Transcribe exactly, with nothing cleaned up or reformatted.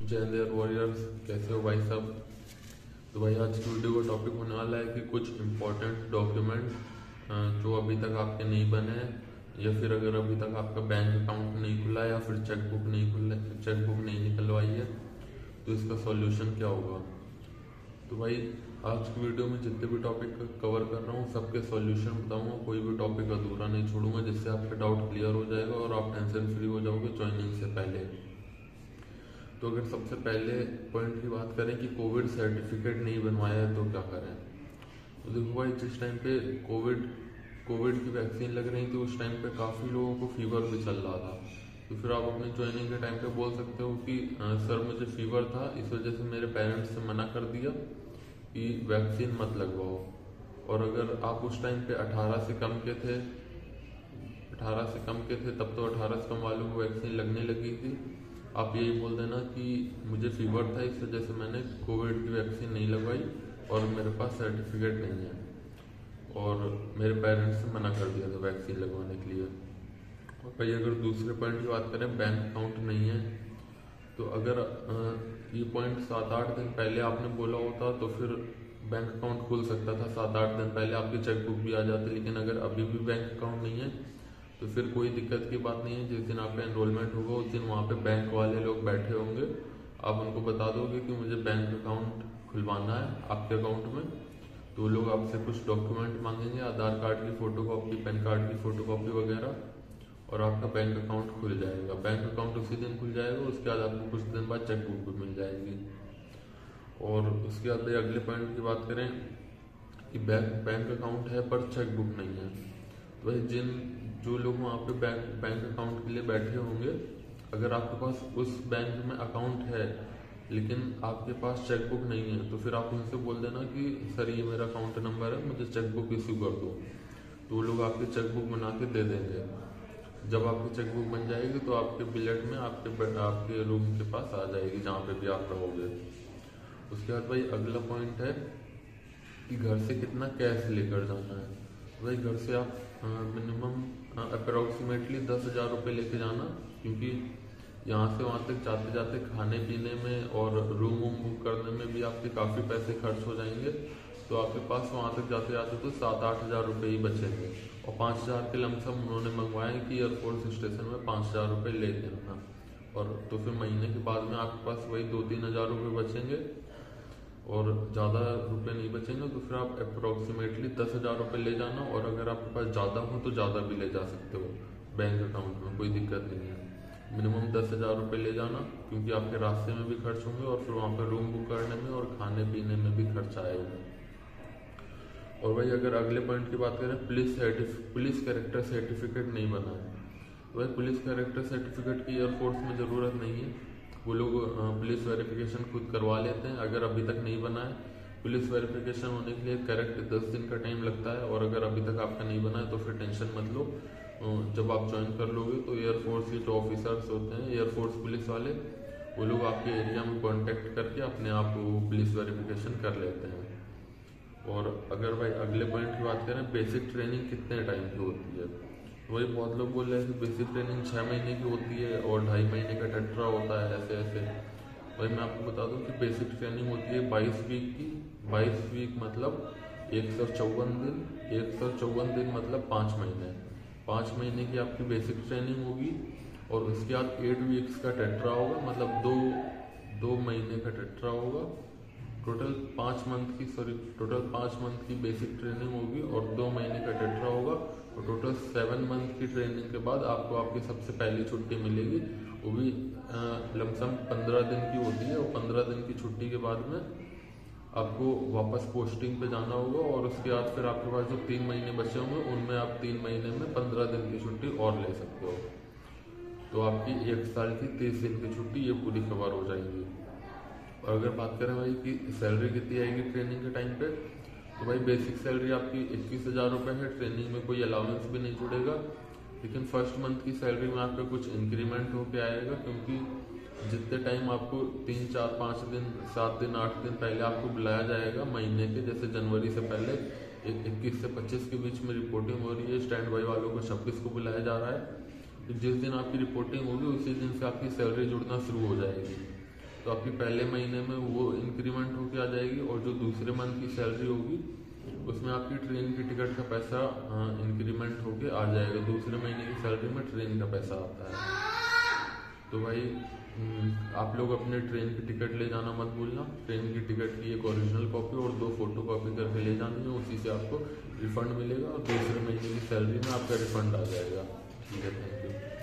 जय हिंद वॉरियर्स, कैसे हो भाई सब। तो भाई आज की वीडियो का टॉपिक होने वाला है कि कुछ इम्पोर्टेंट डॉक्यूमेंट जो अभी तक आपके नहीं बने हैं, या फिर अगर अभी तक आपका बैंक अकाउंट नहीं खुला है या फिर चेकबुक नहीं खुला चेकबुक नहीं निकलवाई है, तो इसका सॉल्यूशन क्या होगा। तो भाई आज की वीडियो में जितने भी टॉपिक कवर कर रहा हूँ सबके सॉल्यूशन बताऊंगा, कोई भी टॉपिक अधूरा नहीं छोड़ूंगा, जिससे आपका डाउट क्लियर हो जाएगा और आप टेंशन फ्री हो जाओगे ज्वाइनिंग से पहले। तो अगर सबसे पहले पॉइंट की बात करें कि कोविड सर्टिफिकेट नहीं बनवाया है तो क्या करें। तो देखो भाई, जिस टाइम पे कोविड कोविड की वैक्सीन लग रही थी उस टाइम पे काफ़ी लोगों को फीवर भी चल रहा था। तो फिर आप अपने ज्वाइनिंग के टाइम पे बोल सकते हो कि सर मुझे फीवर था, इस वजह से मेरे पेरेंट्स से मना कर दिया कि वैक्सीन मत लगवाओ। और अगर आप उस टाइम पे अठारह से कम के थे अठारह से कम के थे तब तो अठारह से कम वालों को वैक्सीन लगने लगी थी। आप यही बोल देना कि मुझे फीवर था, इस वजह से मैंने कोविड की वैक्सीन नहीं लगवाई और मेरे पास सर्टिफिकेट नहीं है और मेरे पेरेंट्स से मना कर दिया था वैक्सीन लगवाने के लिए। और भाई अगर दूसरे पॉइंट की बात करें, बैंक अकाउंट नहीं है, तो अगर ये पॉइंट सात आठ दिन पहले आपने बोला होता तो फिर बैंक अकाउंट खुल सकता था। सात आठ दिन पहले आपकी चेकबुक भी आ जाती, लेकिन अगर अभी भी बैंक अकाउंट नहीं है तो फिर कोई दिक्कत की बात नहीं है। जिस दिन आपका एनरोलमेंट होगा उस दिन वहाँ पे बैंक वाले लोग बैठे होंगे, आप उनको बता दोगे कि मुझे बैंक अकाउंट खुलवाना है आपके अकाउंट में, तो लोग आपसे कुछ डॉक्यूमेंट मांगेंगे, आधार कार्ड की फ़ोटो कॉपी, पैन कार्ड की फ़ोटो कॉपी वगैरह, और आपका बैंक अकाउंट खुल जाएगा। बैंक अकाउंट उसी दिन खुल जाएगा, उसके बाद आपको कुछ दिन बाद चेकबुक भी मिल जाएगी। और उसके बाद भाई अगले पॉइंट की बात करें कि बैंक बैंक अकाउंट है पर चेकबुक नहीं है, तो भाई जिन जो लोग वहाँ पे बैंक बैंक अकाउंट के लिए बैठे होंगे, अगर आपके पास उस बैंक में अकाउंट है लेकिन आपके पास चेकबुक नहीं है, तो फिर आप उनसे बोल देना कि सर ये मेरा अकाउंट नंबर है, मुझे चेकबुक इशू कर दो। तो वो लोग आपकी चेकबुक बना के दे देंगे। जब आपकी चेकबुक बन जाएगी तो आपके बिलेट में आपके आपके रूम के पास आ जाएगी जहाँ पे भी आप रहोगे। उसके बाद भाई अगला पॉइंट है कि घर से कितना कैश लेकर जाना है। भाई घर से आप मिनिमम अप्रोक्सीमेटली दस हज़ार रुपये लेके जाना, क्योंकि यहाँ से वहाँ तक जाते जाते खाने पीने में और रूम वूम बुक करने में भी आपके काफ़ी पैसे खर्च हो जाएंगे। तो आपके पास वहाँ तक जाते जाते तो सात आठ हज़ार रुपये ही बचेंगे, और पाँच हज़ार के लमसम उन्होंने मंगवाए कि एयरफोर्स स्टेशन में पाँच हज़ार रुपये ले देना, और तो फिर महीने के बाद में आपके पास वही दो तीन हज़ार रुपये बचेंगे और ज़्यादा रुपए नहीं बचेंगे। तो फिर आप अप्रोक्सीमेटली दस हज़ार रुपये ले जाना, और अगर आपके पास ज़्यादा हो तो ज़्यादा भी ले जा सकते हो बैंक अकाउंट में, कोई दिक्कत नहीं है। मिनिमम दस हज़ार रुपये ले जाना, क्योंकि आपके रास्ते में भी खर्च होंगे और फिर वहाँ पर रूम बुक करने में और खाने पीने में भी खर्च आएगा। और भाई अगर अगले पॉइंट की बात करें, पुलिस पुलिस कैरेक्टर सर्टिफिकेट नहीं बना है, तो भाई पुलिस कैरेक्टर सर्टिफिकेट की एयरफोर्स में ज़रूरत नहीं है, वो लोग पुलिस वेरिफिकेशन खुद करवा लेते हैं। अगर अभी तक नहीं बना है, पुलिस वेरिफिकेशन होने के लिए करेक्ट दस दिन का टाइम लगता है, और अगर अभी तक आपका नहीं बना है तो फिर टेंशन मत लो। जब आप ज्वाइन कर लोगे तो एयरफोर्स के जो ऑफिसर्स होते हैं, एयरफोर्स पुलिस वाले, वो लोग आपके एरिया में कॉन्टेक्ट करके अपने आप वो पुलिस वेरिफिकेशन कर लेते हैं। और अगर भाई अगले पॉइंट की बात करें, बेसिक ट्रेनिंग कितने टाइम की होती है, वही बहुत लोग बोल रहे हैं कि बेसिक ट्रेनिंग छः महीने की होती है और ढाई महीने का टेट्रा होता है, ऐसे ऐसे। भाई मैं आपको बता दूं कि बेसिक ट्रेनिंग होती है बाईस वीक की। बाईस वीक मतलब एक सौ चौवन दिन, एक सौ चौवन दिन मतलब पाँच महीने। पाँच महीने की आपकी बेसिक ट्रेनिंग होगी, और उसके बाद एट वीक्स का टेट्रा होगा, मतलब दो दो महीने का टेट्रा होगा। टोटल पाँच मंथ की सॉरी टोटल पाँच मंथ की बेसिक ट्रेनिंग होगी और दो महीने का टेट्रा होगा, और टोटल सेवन मंथ की ट्रेनिंग के बाद आपको आपकी सबसे पहली छुट्टी मिलेगी, वो भी लमसम पंद्रह दिन की होती है। और पंद्रह दिन की छुट्टी के बाद में आपको वापस पोस्टिंग पे जाना होगा, और उसके बाद फिर आपके पास जो तीन महीने बचे होंगे उनमें आप तीन महीने में पंद्रह दिन की छुट्टी और ले सकते हो। तो आपकी एक साल की तीस दिन की छुट्टी ये पूरी कवर हो जाएगी। और अगर बात करें भाई कि सैलरी कितनी आएगी ट्रेनिंग के टाइम पे, तो भाई बेसिक सैलरी आपकी इक्कीस हज़ार रुपये है। ट्रेनिंग में कोई अलाउंस भी नहीं जुड़ेगा, लेकिन फर्स्ट मंथ की सैलरी में आपका कुछ इंक्रीमेंट होके आएगा, क्योंकि जितने टाइम आपको तीन चार पाँच दिन सात दिन आठ दिन पहले आपको बुलाया जाएगा महीने के, जैसे जनवरी से पहले इक्कीस से पच्चीस के बीच में रिपोर्टिंग हो रही है, स्टैंड बाई वालों को छब्बीस को बुलाया जा रहा है। तो जिस दिन आपकी रिपोर्टिंग होगी उसी दिन से आपकी सैलरी जुड़ना शुरू हो जाएगी। तो आपकी पहले महीने में वो इंक्रीमेंट होके आ जाएगी, और जो दूसरे मंथ की सैलरी होगी उसमें आपकी ट्रेन की टिकट का पैसा इंक्रीमेंट होके आ जाएगा। दूसरे महीने की सैलरी में ट्रेन का पैसा आता है। तो भाई आप लोग अपने ट्रेन की टिकट ले जाना मत भूलना। ट्रेन की टिकट की एक ओरिजिनल कॉपी और दो फोटो कॉपी करके ले जानी है, उसी से आपको रिफंड मिलेगा और दूसरे महीने की सैलरी में आपका रिफंड आ जाएगा। ठीक है, थैंक यू।